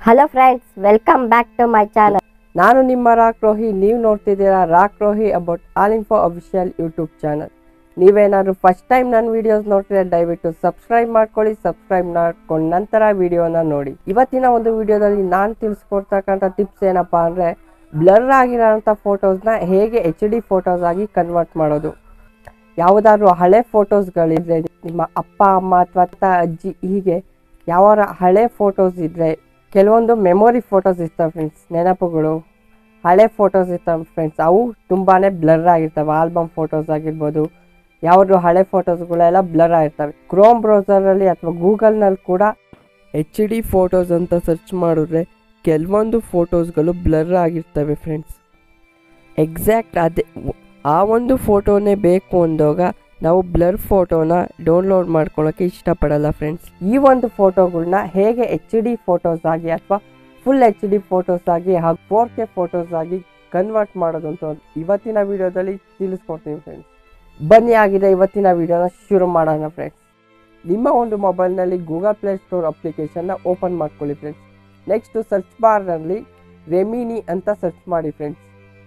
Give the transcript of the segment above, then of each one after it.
Hello friends, welcome back to my channel. ನಾನು ನಿಮ್ಮ ರಾಕ್ರೋಹಿ, ನೀವು ನೋಡ್ತಿದ್ದೀರಾ ರಾಕ್ರೋಹಿ about all info official YouTube channel. ನೀವೇನಾದ್ರು ಫಸ್ಟ್ ಟೈಮ್ ನನ್ನ ವಿಡಿಯೋಸ್ ನೋಡ್ತಿದ್ರೆ ದಯವಿಟ್ಟು ಸಬ್ಸ್ಕ್ರೈಬ್ ಮಾಡ್ಕೊಳ್ಳಿ. ಸಬ್ಸ್ಕ್ರೈಬ್ ಮಾಡ್ಕೊಂಡು ನಂತರ ವಿಡಿಯೋನ ನೋಡಿ. ಇವತ್ತಿನ ಒಂದು ವಿಡಿಯೋದಲ್ಲಿ ನಾನು ತಿಳಿಸ್ಕೊಡ್ತಕ್ಕಂಥ ಟಿಪ್ಸ್ ಏನಪ್ಪಾ ಅಂದರೆ, ಬ್ಲರ್ ಆಗಿರೋಂಥ ಫೋಟೋಸ್ನ ಹೇಗೆ HD ಫೋಟೋಸ್ ಆಗಿ ಕನ್ವರ್ಟ್ ಮಾಡೋದು. ಯಾವುದಾದ್ರೂ ಹಳೆ ಫೋಟೋಸ್ಗಳಿದ್ರೆ, ನಿಮ್ಮ ಅಪ್ಪ ಅಮ್ಮ ಅಥವಾ ಅಜ್ಜಿ ಹೀಗೆ ಯಾವ ಹಳೆ ಫೋಟೋಸ್ ಇದ್ದರೆ, ಕೆಲವೊಂದು ಮೆಮೊರಿ ಫೋಟೋಸ್ ಇರ್ತವೆ ಫ್ರೆಂಡ್ಸ್, ನೆನಪುಗಳು ಹಳೆ ಫೋಟೋಸ್ ಇರ್ತವೆ ಫ್ರೆಂಡ್ಸ್, ಅವು ತುಂಬಾ ಬ್ಲರ್ ಆಗಿರ್ತವೆ. ಆಲ್ಬಮ್ ಫೋಟೋಸ್ ಆಗಿರ್ಬೋದು, ಯಾವುದು ಹಳೆ ಫೋಟೋಸ್ಗಳೆಲ್ಲ ಬ್ಲರ್ ಆಗಿರ್ತವೆ. ಕ್ರೋಮ್ ಬ್ರೌಸರಲ್ಲಿ ಅಥವಾ ಗೂಗಲ್ನಲ್ಲಿ ಕೂಡ HD ಫೋಟೋಸ್ ಅಂತ ಸರ್ಚ್ ಮಾಡಿದ್ರೆ ಕೆಲವೊಂದು ಫೋಟೋಸ್ಗಳು ಬ್ಲರ್ ಆಗಿರ್ತವೆ ಫ್ರೆಂಡ್ಸ್. ಎಕ್ಸಾಕ್ಟ್ ಅದೇ ಆ ಒಂದು ಫೋಟೋನೇ ಬೇಕು ಅಂದಾಗ ನಾವು ಬ್ಲರ್ ಫೋಟೋನ ಡೌನ್ಲೋಡ್ ಮಾಡ್ಕೊಳ್ಳೋಕ್ಕೆ ಇಷ್ಟಪಡಲ್ಲ ಫ್ರೆಂಡ್ಸ್. ಈ ಒಂದು ಫೋಟೋಗಳನ್ನ ಹೇಗೆ HD ಫೋಟೋಸ್ ಆಗಿ ಅಥವಾ ಫುಲ್ HD ಫೋಟೋಸ್ ಆಗಿ ಹಾಗೂ 4K ಫೋಟೋಸ್ ಆಗಿ ಕನ್ವರ್ಟ್ ಮಾಡೋದು ಅಂತ ಇವತ್ತಿನ ವಿಡಿಯೋದಲ್ಲಿ ತಿಳಿಸ್ಕೊಡ್ತೀನಿ ಫ್ರೆಂಡ್ಸ್. ಬನ್ನಿ ಆಗಿದೆ ಇವತ್ತಿನ ವಿಡಿಯೋನ ಶುರು ಮಾಡೋಣ ಫ್ರೆಂಡ್ಸ್. ನಿಮ್ಮ ಒಂದು ಮೊಬೈಲ್ನಲ್ಲಿ ಗೂಗಲ್ ಪ್ಲೇ ಸ್ಟೋರ್ ಅಪ್ಲಿಕೇಶನ್ನ ಓಪನ್ ಮಾಡ್ಕೊಳ್ಳಿ ಫ್ರೆಂಡ್ಸ್. ನೆಕ್ಸ್ಟು ಸರ್ಚ್ ಬಾರ್ನಲ್ಲಿ ರೆಮಿನಿ ಅಂತ ಸರ್ಚ್ ಮಾಡಿ ಫ್ರೆಂಡ್ಸ್.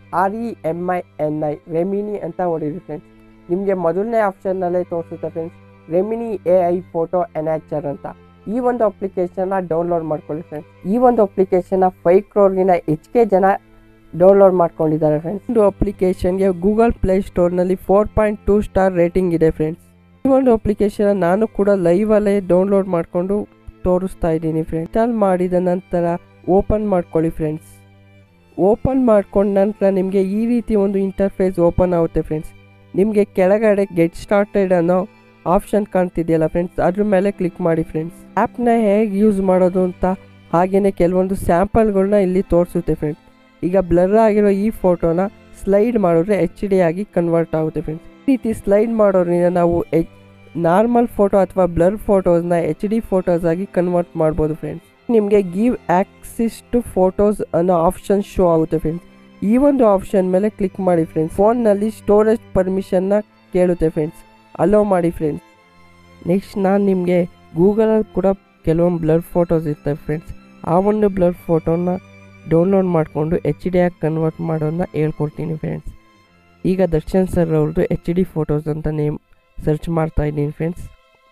REMINI ರೆಮಿನಿ ಅಂತ ಹೊಡೀರಿ ಫ್ರೆಂಡ್ಸ್. ನಿಮಗೆ ಮೊದಲನೇ ಆಪ್ಷನ್ನಲ್ಲೇ ತೋರಿಸುತ್ತೆ friends, Remini AI photo enhancer ಅಂತ. ಈ ಒಂದು ಅಪ್ಲಿಕೇಶನ್ನ ಡೌನ್ಲೋಡ್ ಮಾಡ್ಕೊಳ್ಳಿ ಫ್ರೆಂಡ್ಸ್. ಈ ಒಂದು ಅಪ್ಲಿಕೇಶನ್ನ 5 crore ಹೆಚ್ಚಿಗೆ ಜನ ಡೌನ್ಲೋಡ್ ಮಾಡ್ಕೊಂಡಿದ್ದಾರೆ ಫ್ರೆಂಡ್ಸ್. ಒಂದು ಅಪ್ಲಿಕೇಶನ್ಗೆ ಗೂಗಲ್ ಪ್ಲೇ ಸ್ಟೋರ್ನಲ್ಲಿ 4.2 ಸ್ಟಾರ್ ರೇಟಿಂಗ್ ಇದೆ ಫ್ರೆಂಡ್ಸ್. ಈ ಒಂದು ಅಪ್ಲಿಕೇಶನ್ ನಾನು ಕೂಡ ಲೈವಲ್ಲೇ ಡೌನ್ಲೋಡ್ ಮಾಡಿಕೊಂಡು ತೋರಿಸ್ತಾ ಇದ್ದೀನಿ ಫ್ರೆಂಡ್ಸ್. ಇನ್ಸ್ಟಾಲ್ ಮಾಡಿದ ನಂತರ ಓಪನ್ ಮಾಡ್ಕೊಳ್ಳಿ ಫ್ರೆಂಡ್ಸ್. ಓಪನ್ ಮಾಡ್ಕೊಂಡ ನಂತರ ನಿಮಗೆ ಈ ರೀತಿ ಒಂದು ಇಂಟರ್ಫೇಸ್ ಓಪನ್ ಆಗುತ್ತೆ ಫ್ರೆಂಡ್ಸ್. ನಿಮಗೆ ಕೆಳಗಡೆ ಗೆಟ್ ಸ್ಟಾರ್ಟೆಡ್ ಅನ್ನೋ ಆಪ್ಷನ್ ಕಾಣ್ತಿದೆಯಲ್ಲ ಫ್ರೆಂಡ್ಸ್, ಅದ್ರ ಮೇಲೆ ಕ್ಲಿಕ್ ಮಾಡಿ ಫ್ರೆಂಡ್ಸ್. ಆ್ಯಪ್ನ ಹೇಗೆ ಯೂಸ್ ಮಾಡೋದು ಅಂತ ಹಾಗೆಯೇ ಕೆಲವೊಂದು ಸ್ಯಾಂಪಲ್ಗಳನ್ನ ಇಲ್ಲಿ ತೋರಿಸುತ್ತೆ ಫ್ರೆಂಡ್ಸ್. ಈಗ ಬ್ಲರ್ ಆಗಿರೋ ಈ ಫೋಟೋನ ಸ್ಲೈಡ್ ಮಾಡಿದ್ರೆ HD ಆಗಿ ಕನ್ವರ್ಟ್ ಆಗುತ್ತೆ ಫ್ರೆಂಡ್ಸ್. ಈ ರೀತಿ ಸ್ಲೈಡ್ ಮಾಡೋದ್ರಿಂದ ನಾವು ನಾರ್ಮಲ್ ಫೋಟೋ ಅಥವಾ ಬ್ಲರ್ ಫೋಟೋಸ್ನ HD ಫೋಟೋಸ್ ಆಗಿ ಕನ್ವರ್ಟ್ ಮಾಡ್ಬೋದು ಫ್ರೆಂಡ್ಸ್. ನಿಮಗೆ ಗಿವ್ ಆಕ್ಸಿಸ್ ಟು ಫೋಟೋಸ್ ಅನ್ನೋ ಆಪ್ಷನ್ ಶೋ ಆಗುತ್ತೆ ಫ್ರೆಂಡ್ಸ್. ಈ ಒಂದು ಆಪ್ಷನ್ ಮೇಲೆ ಕ್ಲಿಕ್ ಮಾಡಿ ಫ್ರೆಂಡ್ಸ್. ಫೋನ್ನಲ್ಲಿ ಸ್ಟೋರೇಜ್ ಪರ್ಮಿಷನ್ನ ಕೇಳುತ್ತೆ ಫ್ರೆಂಡ್ಸ್, ಅಲೋ ಮಾಡಿ ಫ್ರೆಂಡ್ಸ್. ನೆಕ್ಸ್ಟ್ ನಾನು ನಿಮಗೆ ಗೂಗಲಲ್ಲಿ ಕೂಡ ಕೆಲವೊಂದು ಬ್ಲರ್ ಫೋಟೋಸ್ ಇರ್ತವೆ ಫ್ರೆಂಡ್ಸ್. ಆ ಒಂದು ಬ್ಲರ್ ಫೋಟೋನ ಡೌನ್ಲೋಡ್ ಮಾಡಿಕೊಂಡು HD ಆಗಿ ಕನ್ವರ್ಟ್ ಮಾಡೋದನ್ನ ಹೇಳ್ಕೊಡ್ತೀನಿ ಫ್ರೆಂಡ್ಸ್. ಈಗ ದರ್ಶನ್ ಸರ್ ಅವ್ರದ್ದು HD ಫೋಟೋಸ್ ಅಂತ ನೇಮ್ ಸರ್ಚ್ ಮಾಡ್ತಾ ಇದ್ದೀನಿ ಫ್ರೆಂಡ್ಸ್.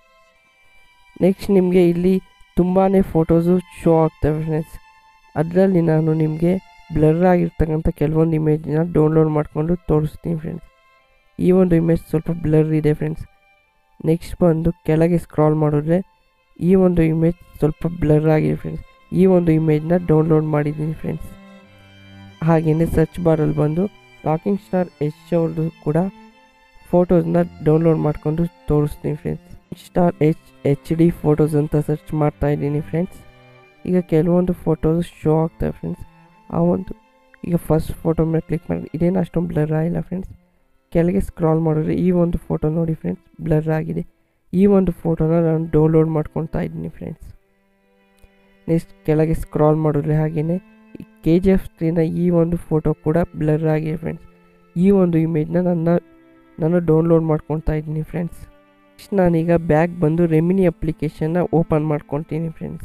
ನೆಕ್ಸ್ಟ್ ನಿಮಗೆ ಇಲ್ಲಿ ತುಂಬಾ ಫೋಟೋಸು ಶೋ ಆಗ್ತವೆ ಫ್ರೆಂಡ್ಸ್. ಅದರಲ್ಲಿ ನಾನು ನಿಮಗೆ ಬ್ಲರ್ ಆಗಿರ್ತಕ್ಕಂಥ ಕೆಲವೊಂದು ಇಮೇಜ್ನ ಡೌನ್ಲೋಡ್ ಮಾಡಿಕೊಂಡು ತೋರಿಸ್ತೀನಿ ಫ್ರೆಂಡ್ಸ್. ಈ ಒಂದು ಇಮೇಜ್ ಸ್ವಲ್ಪ ಬ್ಲರ್ ಇದೆ ಫ್ರೆಂಡ್ಸ್. ನೆಕ್ಸ್ಟ್ ಬಂದು ಕೆಳಗೆ ಸ್ಕ್ರಾಲ್ ಮಾಡಿದ್ರೆ ಈ ಒಂದು ಇಮೇಜ್ ಸ್ವಲ್ಪ ಬ್ಲರ್ ಆಗಿದೆ ಫ್ರೆಂಡ್ಸ್. ಈ ಒಂದು ಇಮೇಜ್ನ ಡೌನ್ಲೋಡ್ ಮಾಡಿದ್ದೀನಿ ಫ್ರೆಂಡ್ಸ್. ಹಾಗೆಯೇ ಸರ್ಚ್ ಬಾರಲ್ಲಿ ಬಂದು ರಾಕಿಂಗ್ ಸ್ಟಾರ್ ಯಶ್ ಅವ್ರದ್ದು ಕೂಡ ಫೋಟೋಸ್ನ ಡೌನ್ಲೋಡ್ ಮಾಡಿಕೊಂಡು ತೋರಿಸ್ತೀನಿ ಫ್ರೆಂಡ್ಸ್. ಸ್ಟಾರ್ HD ಫೋಟೋಸ್ ಅಂತ ಸರ್ಚ್ ಮಾಡ್ತಾ ಇದ್ದೀನಿ ಫ್ರೆಂಡ್ಸ್. ಈಗ ಕೆಲವೊಂದು ಫೋಟೋಸ್ ಶೋ ಆಗ್ತವೆ ಫ್ರೆಂಡ್ಸ್. ಆ ಒಂದು ಈಗ ಫಸ್ಟ್ ಫೋಟೋ ಮೇಲೆ ಕ್ಲಿಕ್ ಮಾಡಿ, ಇದೇನು ಅಷ್ಟೊಂದು ಬ್ಲರ್ ಆಗಿಲ್ಲ ಫ್ರೆಂಡ್ಸ್. ಕೆಳಗೆ ಸ್ಕ್ರಾಲ್ ಮಾಡಿದ್ರೆ ಈ ಒಂದು ಫೋಟೋ ನೋಡಿ ಫ್ರೆಂಡ್ಸ್, ಬ್ಲರ್ ಆಗಿದೆ. ಈ ಒಂದು ಫೋಟೋನ ನಾನು ಡೌನ್ಲೋಡ್ ಮಾಡ್ಕೊತಾ ಇದ್ದೀನಿ ಫ್ರೆಂಡ್ಸ್. ನೆಕ್ಸ್ಟ್ ಕೆಳಗೆ ಸ್ಕ್ರಾಲ್ ಮಾಡಿದ್ರೆ ಹಾಗೆಯೇ KGF 3ನ ಈ ಒಂದು ಫೋಟೋ ಕೂಡ ಬ್ಲರ್ ಆಗಿದೆ ಫ್ರೆಂಡ್ಸ್. ಈ ಒಂದು ಇಮೇಜ್ನ ನಾನು ಡೌನ್ಲೋಡ್ ಮಾಡ್ಕೊತಾ ಇದ್ದೀನಿ ಫ್ರೆಂಡ್ಸ್. ನೆಕ್ಸ್ಟ್ ನಾನೀಗ ಬ್ಯಾಗ್ ಬಂದು ರೆಮಿನಿ ಅಪ್ಲಿಕೇಶನ್ನ ಓಪನ್ ಮಾಡ್ಕೊತೀನಿ ಫ್ರೆಂಡ್ಸ್.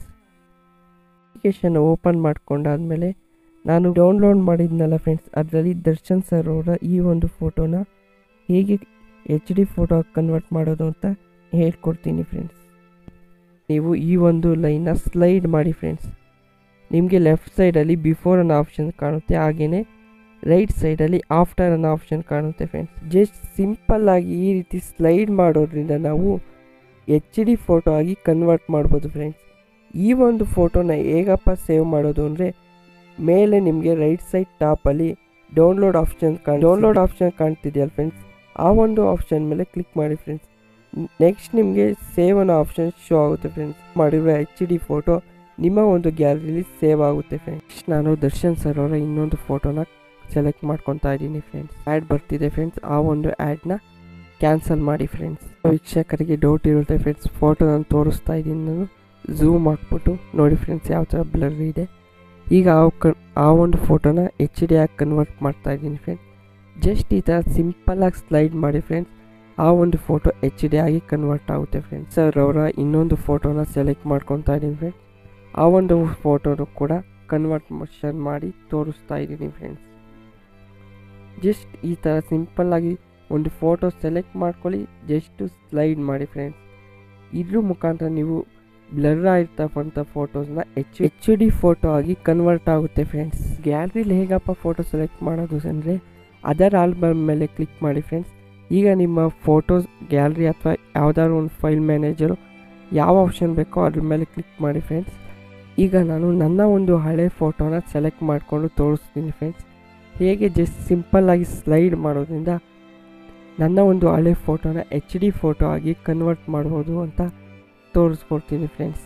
ಅಪ್ಲಿಕೇಶನ್ ಓಪನ್ ಮಾಡ್ಕೊಂಡಾದ್ಮೇಲೆ ನಾನು ಡೌನ್ಲೋಡ್ ಮಾಡಿದ್ನಲ್ಲ ಫ್ರೆಂಡ್ಸ್, ಅದರಲ್ಲಿ ದರ್ಶನ್ ಸರ್ ಅವರ ಈ ಒಂದು ಫೋಟೋನ ಹೇಗೆ HD ಫೋಟೋ ಕನ್ವರ್ಟ್ ಮಾಡೋದು ಅಂತ ಹೇಳ್ಕೊಡ್ತೀನಿ ಫ್ರೆಂಡ್ಸ್. ನೀವು ಈ ಒಂದು ಲೈನ್ನ ಸ್ಲೈಡ್ ಮಾಡಿ ಫ್ರೆಂಡ್ಸ್. ನಿಮಗೆ ಲೆಫ್ಟ್ ಸೈಡಲ್ಲಿ ಬಿಫೋರ್ ಅನ್ನೋ ಆಪ್ಷನ್ ಕಾಣುತ್ತೆ, ಹಾಗೆಯೇ ರೈಟ್ ಸೈಡಲ್ಲಿ ಆಫ್ಟರ್ ಅನ್ನೋ ಆಪ್ಷನ್ ಕಾಣುತ್ತೆ ಫ್ರೆಂಡ್ಸ್. ಜಸ್ಟ್ ಸಿಂಪಲ್ಲಾಗಿ ಈ ರೀತಿ ಸ್ಲೈಡ್ ಮಾಡೋದ್ರಿಂದ ನಾವು HD ಫೋಟೋ ಆಗಿ ಕನ್ವರ್ಟ್ ಮಾಡ್ಬೋದು ಫ್ರೆಂಡ್ಸ್. ಈ ಒಂದು ಫೋಟೋನ ಹೇಗಪ್ಪ ಸೇವ್ ಮಾಡೋದು ಅಂದರೆ, ಮೇಲೆ ನಿಮಗೆ ರೈಟ್ ಸೈಡ್ ಟಾಪಲ್ಲಿ ಡೌನ್ಲೋಡ್ ಆಪ್ಷನ್ ಕಾಣ್ತಿದೆಯಲ್ಲ ಫ್ರೆಂಡ್ಸ್, ಆ ಒಂದು ಆಪ್ಷನ್ ಮೇಲೆ ಕ್ಲಿಕ್ ಮಾಡಿ ಫ್ರೆಂಡ್ಸ್. ನೆಕ್ಸ್ಟ್ ನಿಮಗೆ ಸೇವ್ ಅನ್ನೋ ಆಪ್ಷನ್ ಶೋ ಆಗುತ್ತೆ ಫ್ರೆಂಡ್ಸ್. ಮಾಡಿರೋ HD ಫೋಟೋ ನಿಮ್ಮ ಒಂದು ಗ್ಯಾಲರಿಲಿ ಸೇವ್ ಆಗುತ್ತೆ ಫ್ರೆಂಡ್ಸ್. ನಾನು ದರ್ಶನ್ ಸರ್ ಅವರ ಇನ್ನೊಂದು ಫೋಟೋನ ಸೆಲೆಕ್ಟ್ ಮಾಡ್ಕೊತಾ ಇದ್ದೀನಿ ಫ್ರೆಂಡ್ಸ್. ಆ್ಯಡ್ ಬರ್ತಿದೆ ಫ್ರೆಂಡ್ಸ್, ಆ ಒಂದು ಆ್ಯಡ್ನ ಕ್ಯಾನ್ಸಲ್ ಮಾಡಿ ಫ್ರೆಂಡ್ಸ್. ವೀಕ್ಷಕರಿಗೆ ಡೌಟ್ ಇರುತ್ತೆ ಫ್ರೆಂಡ್ಸ್, ಫೋಟೋ ನಾನು ತೋರಿಸ್ತಾ ಇದ್ದೀನಿ, ನಾನು ಝೂಮ್ ಹಾಕ್ಬಿಟ್ಟು ನೋಡಿ ಫ್ರೆಂಡ್ಸ್ ಯಾವ ಥರ ಬ್ಲರ್ ಇದೆ. ಈಗ ಆ ಒಂದು ಫೋಟೋನ HD ಆಗಿ ಕನ್ವರ್ಟ್ ಮಾಡ್ತಾ ಇದ್ದೀನಿ ಫ್ರೆಂಡ್ಸ್. ಜಸ್ಟ್ ಈ ಥರ ಸಿಂಪಲ್ಲಾಗಿ ಸ್ಲೈಡ್ ಮಾಡಿ ಫ್ರೆಂಡ್ಸ್, ಆ ಒಂದು ಫೋಟೋ HD ಆಗಿ ಕನ್ವರ್ಟ್ ಆಗುತ್ತೆ ಫ್ರೆಂಡ್ಸ್. ಸರ್ ಅವರ ಇನ್ನೊಂದು ಫೋಟೋನ ಸೆಲೆಕ್ಟ್ ಮಾಡ್ಕೊತಾ ಇದ್ದೀನಿ ಫ್ರೆಂಡ್ಸ್. ಆ ಒಂದು ಫೋಟೋನು ಕೂಡ ಕನ್ವರ್ಷನ್ ಮಾಡಿ ತೋರಿಸ್ತಾ ಇದ್ದೀನಿ ಫ್ರೆಂಡ್ಸ್. ಜಸ್ಟ್ ಈ ಥರ ಸಿಂಪಲ್ಲಾಗಿ ಒಂದು ಫೋಟೋ ಸೆಲೆಕ್ಟ್ ಮಾಡ್ಕೊಳ್ಳಿ, ಜಸ್ಟ್ ಸ್ಲೈಡ್ ಮಾಡಿ ಫ್ರೆಂಡ್ಸ್. ಇದ್ರ ಮುಖಾಂತರ ನೀವು ಬ್ಲರ್ ಆಗಿರ್ತಕ್ಕಂಥ ಫೋಟೋಸ್ನ ಎಚ್ ಡಿ ಫೋಟೋ ಆಗಿ ಕನ್ವರ್ಟ್ ಆಗುತ್ತೆ ಫ್ರೆಂಡ್ಸ್. ಗ್ಯಾಲರಿಲಿ ಹೇಗಪ್ಪ ಫೋಟೋ ಸೆಲೆಕ್ಟ್ ಮಾಡೋದು ಅಂದರೆ ಅದರ್ ಆಲ್ಬಮ್ ಮೇಲೆ ಕ್ಲಿಕ್ ಮಾಡಿ ಫ್ರೆಂಡ್ಸ್. ಈಗ ನಿಮ್ಮ ಫೋಟೋಸ್ ಗ್ಯಾಲರಿ ಅಥವಾ ಯಾವುದಾದ್ರು ಒಂದು ಫೈಲ್ ಮ್ಯಾನೇಜರು ಯಾವ ಆಪ್ಷನ್ ಬೇಕೋ ಅದ್ರ ಮೇಲೆ ಕ್ಲಿಕ್ ಮಾಡಿ ಫ್ರೆಂಡ್ಸ್. ಈಗ ನಾನು ನನ್ನ ಒಂದು ಹಳೆ ಫೋಟೋನ ಸೆಲೆಕ್ಟ್ ಮಾಡಿಕೊಂಡು ತೋರಿಸ್ತೀನಿ ಫ್ರೆಂಡ್ಸ್. ಹೇಗೆ ಜಸ್ಟ್ ಸಿಂಪಲ್ಲಾಗಿ ಸ್ಲೈಡ್ ಮಾಡೋದ್ರಿಂದ ನನ್ನ ಒಂದು ಹಳೆ ಫೋಟೋನ ಎಚ್ ಡಿ ಫೋಟೋ ಆಗಿ ಕನ್ವರ್ಟ್ ಮಾಡ್ಬೋದು ಅಂತ ತೋರಿಸ್ಕೊಡ್ತೀನಿ ಫ್ರೆಂಡ್ಸ್.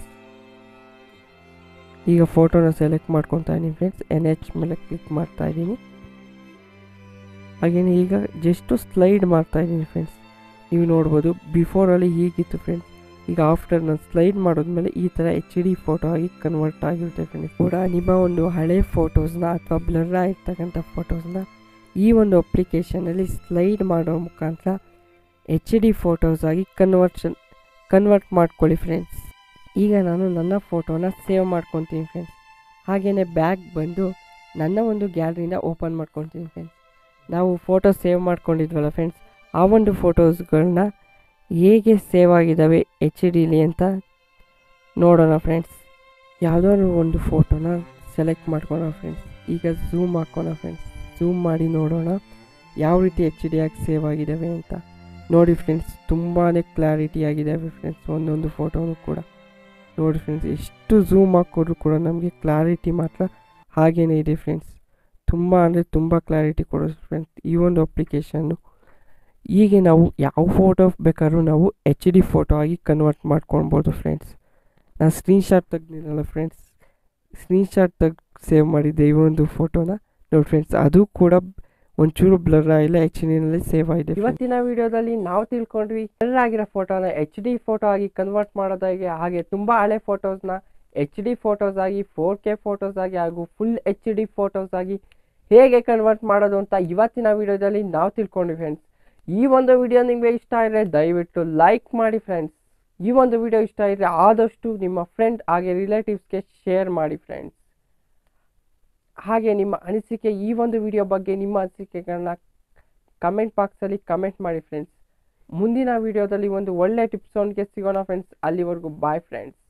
ಈಗ ಫೋಟೋನ ಸೆಲೆಕ್ಟ್ ಮಾಡ್ಕೊತಾ ಇದ್ದೀನಿ ಫ್ರೆಂಡ್ಸ್. NH ಮೇಲೆ ಕ್ಲಿಕ್ ಮಾಡ್ತಾ ಇದ್ದೀನಿ. ಹಾಗೆಯೇ ಈಗ ಜಸ್ಟು ಸ್ಲೈಡ್ ಮಾಡ್ತಾ ಇದ್ದೀನಿ ಫ್ರೆಂಡ್ಸ್. ನೀವು ನೋಡ್ಬೋದು ಬಿಫೋರಲ್ಲಿ ಹೀಗಿತ್ತು ಫ್ರೆಂಡ್ಸ್. ಈಗ ಆಫ್ಟರ್ ನಾನು ಸ್ಲೈಡ್ ಮಾಡೋದ್ಮೇಲೆ ಈ ಥರ ಎಚ್ ಡಿ ಫೋಟೋ ಆಗಿ ಕನ್ವರ್ಟ್ ಆಗಿರುತ್ತೆ ಫ್ರೆಂಡ್ಸ್. ಕೂಡ ನಿಮ್ಮ ಒಂದು ಹಳೆ ಫೋಟೋಸ್ನ ಅಥವಾ ಬ್ಲರ್ ಆಗಿರ್ತಕ್ಕಂಥ ಫೋಟೋಸ್ನ ಈ ಒಂದು ಅಪ್ಲಿಕೇಶನಲ್ಲಿ ಸ್ಲೈಡ್ ಮಾಡೋ ಮುಖಾಂತರ ಎಚ್ ಡಿ ಫೋಟೋಸ್ ಆಗಿ ಕನ್ವರ್ಟ್ ಮಾಡ್ಕೊಳ್ಳಿ ಫ್ರೆಂಡ್ಸ್. ಈಗ ನಾನು ನನ್ನ ಫೋಟೋನ ಸೇವ್ ಮಾಡ್ಕೊತೀನಿ ಫ್ರೆಂಡ್ಸ್. ಹಾಗೆಯೇ ಬ್ಯಾಕ್ ಬಂದು ನನ್ನ ಒಂದು ಗ್ಯಾಲರಿನ ಓಪನ್ ಮಾಡ್ಕೊತೀನಿ ಫ್ರೆಂಡ್ಸ್. ನಾವು ಫೋಟೋ ಸೇವ್ ಮಾಡ್ಕೊಂಡಿದ್ವಲ್ಲ ಫ್ರೆಂಡ್ಸ್, ಆ ಒಂದು ಫೋಟೋಸ್ಗಳನ್ನ ಹೇಗೆ ಸೇವ್ ಆಗಿದ್ದಾವೆ ಎಚ್ ಡಿಲಿ ಅಂತ ನೋಡೋಣ ಫ್ರೆಂಡ್ಸ್. ಯಾವುದಾದ್ರು ಒಂದು ಫೋಟೋನ ಸೆಲೆಕ್ಟ್ ಮಾಡ್ಕೊಳ್ಳೋಣ ಫ್ರೆಂಡ್ಸ್. ಈಗ ಝೂಮ್ ಹಾಕೋಣ ಫ್ರೆಂಡ್ಸ್. ಝೂಮ್ ಮಾಡಿ ನೋಡೋಣ ಯಾವ ರೀತಿ ಎಚ್ ಡಿ ಆಗಿ ಸೇವ್ ಆಗಿದ್ದಾವೆ ಅಂತ. ನೋಡಿ ಫ್ರೆಂಡ್ಸ್, ತುಂಬಾ ಕ್ಲಾರಿಟಿ ಆಗಿದ್ದಾವೆ ಫ್ರೆಂಡ್ಸ್. ಒಂದೊಂದು ಫೋಟೋನು ಕೂಡ ನೋಡಿ ಫ್ರೆಂಡ್ಸ್, ಎಷ್ಟು ಝೂಮ್ ಹಾಕೋದ್ರು ಕೂಡ ನಮಗೆ ಕ್ಲಾರಿಟಿ ಮಾತ್ರ ಹಾಗೇ ಇದೆ ಫ್ರೆಂಡ್ಸ್. ತುಂಬ ಅಂದರೆ ತುಂಬ ಕ್ಲಾರಿಟಿ ಕೊಡೋದು ಫ್ರೆಂಡ್ಸ್ ಈ ಒಂದು ಅಪ್ಲಿಕೇಶನ್ನು. ಹೀಗೆ ನಾವು ಯಾವ ಫೋಟೋ ಬೇಕಾದ್ರೂ ನಾವು ಎಚ್ ಡಿ ಫೋಟೋ ಆಗಿ ಕನ್ವರ್ಟ್ ಮಾಡ್ಕೊಳ್ಬೋದು ಫ್ರೆಂಡ್ಸ್. ನಾನು ಸ್ಕ್ರೀನ್ಶಾಟ್ ತೆಗ್ದಿದ್ದಲ್ಲ ಫ್ರೆಂಡ್ಸ್, ಸ್ಕ್ರೀನ್ಶಾಟ್ ತೆಗ್ದು ಸೇವ್ ಮಾಡಿದ್ದೆ ಈ ಒಂದು ಫೋಟೋನ. ನೋಡಿ ಫ್ರೆಂಡ್ಸ್, ಅದು ಕೂಡ ಒಂಚೂರು ಬ್ಲರ್ ಆಗಿಲ್ಲ, ಎಚ್ ಡಿನಲ್ಲಿ ಸೇವ್ ಆಗಿದೆ. ಇವತ್ತಿನ ವಿಡಿಯೋದಲ್ಲಿ ನಾವು ತಿಳ್ಕೊಂಡ್ವಿ ಬ್ಲರ್ ಆಗಿರೋ ಫೋಟೋನ ಎಚ್ ಡಿ ಫೋಟೋ ಆಗಿ ಕನ್ವರ್ಟ್ ಮಾಡೋದಾಗಿ, ಹಾಗೆ ತುಂಬ ಹಳೆ ಫೋಟೋಸ್ನ ಎಚ್ ಡಿ ಫೋಟೋಸ್ ಆಗಿ 4K ಫೋಟೋಸ್ ಆಗಿ ಹಾಗೂ ಫುಲ್ ಎಚ್ ಡಿ ಫೋಟೋಸ್ ಆಗಿ ಹೇಗೆ ಕನ್ವರ್ಟ್ ಮಾಡೋದು ಅಂತ ಇವತ್ತಿನ ವಿಡಿಯೋದಲ್ಲಿ ನಾವು ತಿಳ್ಕೊಂಡ್ವಿ ಫ್ರೆಂಡ್ಸ್. ಈ ಒಂದು ವಿಡಿಯೋ ನಿಮಗೆ ಇಷ್ಟ ಆದರೆ ದಯವಿಟ್ಟು ಲೈಕ್ ಮಾಡಿ ಫ್ರೆಂಡ್ಸ್. ಈ ಒಂದು ವಿಡಿಯೋ ಇಷ್ಟ ಇದ್ದರೆ ಆದಷ್ಟು ನಿಮ್ಮ ಫ್ರೆಂಡ್ ಹಾಗೆ ರಿಲೇಟಿವ್ಸ್ಗೆ ಶೇರ್ ಮಾಡಿ ಫ್ರೆಂಡ್ಸ್. ಹಾಗೆ ನಿಮ್ಮ ಅನಿಸಿಕೆ ಈ ಒಂದು ವಿಡಿಯೋ ಬಗ್ಗೆ ನಿಮ್ಮ ಅನಿಸಿಕೆಗಳನ್ನ ಕಮೆಂಟ್ ಬಾಕ್ಸಲ್ಲಿ ಕಮೆಂಟ್ ಮಾಡಿ ಫ್ರೆಂಡ್ಸ್. ಮುಂದಿನ ವಿಡಿಯೋದಲ್ಲಿ ಒಂದು ಒಳ್ಳೆ ಟಿಪ್ಸ್ ಒಂದಿಗೆ ಸಿಗೋಣ ಫ್ರೆಂಡ್ಸ್. ಅಲ್ಲಿವರೆಗೂ ಬಾಯ್ ಫ್ರೆಂಡ್ಸ್.